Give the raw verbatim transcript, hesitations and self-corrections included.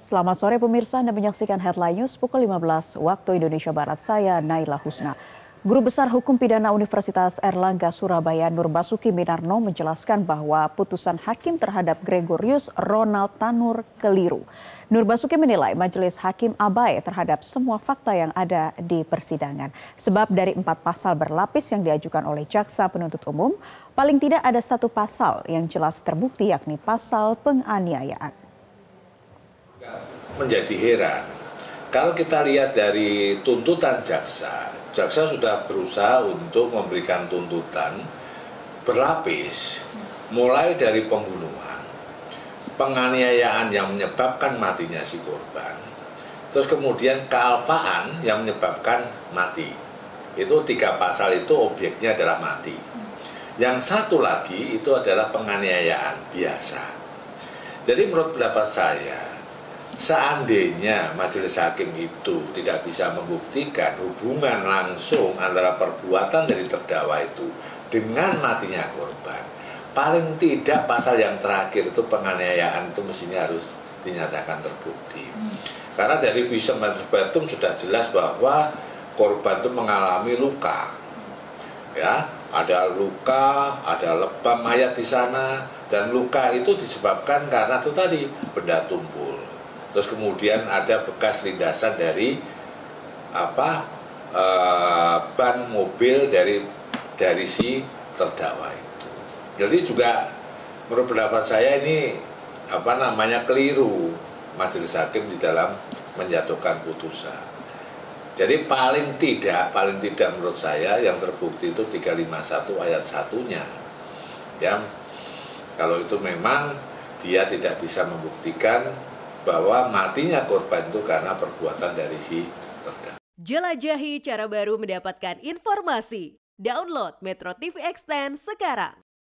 Selamat sore pemirsa, Anda menyaksikan Headline News pukul lima belas waktu Indonesia Barat. Saya Naila Husna. Guru Besar Hukum Pidana Universitas Airlangga Surabaya Nur Basuki Minarno menjelaskan bahwa putusan hakim terhadap Gregorius Ronald Tanur keliru. Nur Basuki menilai majelis hakim abai terhadap semua fakta yang ada di persidangan. Sebab dari empat pasal berlapis yang diajukan oleh jaksa penuntut umum, paling tidak ada satu pasal yang jelas terbukti, yakni pasal penganiayaan. Menjadi heran kalau kita lihat dari tuntutan jaksa, jaksa sudah berusaha untuk memberikan tuntutan berlapis, mulai dari pembunuhan, penganiayaan yang menyebabkan matinya si korban, terus kemudian kealpaan yang menyebabkan mati. Itu tiga pasal itu objeknya adalah mati. Yang satu lagi itu adalah penganiayaan biasa. Jadi menurut pendapat saya, seandainya majelis hakim itu tidak bisa membuktikan hubungan langsung antara perbuatan dari terdakwa itu dengan matinya korban, paling tidak pasal yang terakhir itu penganiayaan itu mestinya harus dinyatakan terbukti. Karena dari visum et repertum sudah jelas bahwa korban itu mengalami luka, ya, ada luka, ada lebam mayat di sana, dan luka itu disebabkan karena itu tadi benda tumpul. Terus kemudian ada bekas lindasan dari apa e, ban mobil dari dari si terdakwa itu. Jadi juga menurut pendapat saya ini apa namanya keliru majelis hakim di dalam menjatuhkan putusan. Jadi paling tidak paling tidak menurut saya yang terbukti itu tiga lima satu ayat satunya. Ya, kalau itu memang dia tidak bisa membuktikan bahwa matinya korban itu karena perbuatan dari si terdakwa. Jelajahi cara baru mendapatkan informasi. Download Metro T V Extend sekarang.